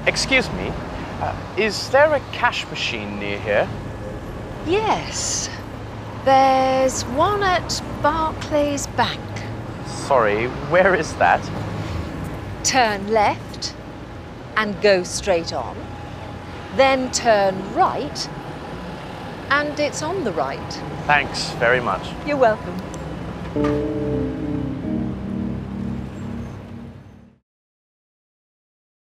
Excuse me, is there a cash machine near here? Yes. There's one at Barclays Bank. Sorry, where is that? Turn left and go straight on. Then turn right and it's on the right. Thanks very much. You're welcome.